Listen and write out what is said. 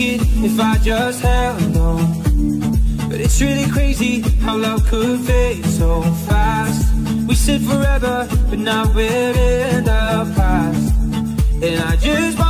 it if I just held on. But it's really crazy how love could fade so fast. We said forever, but now we're in the past. And I just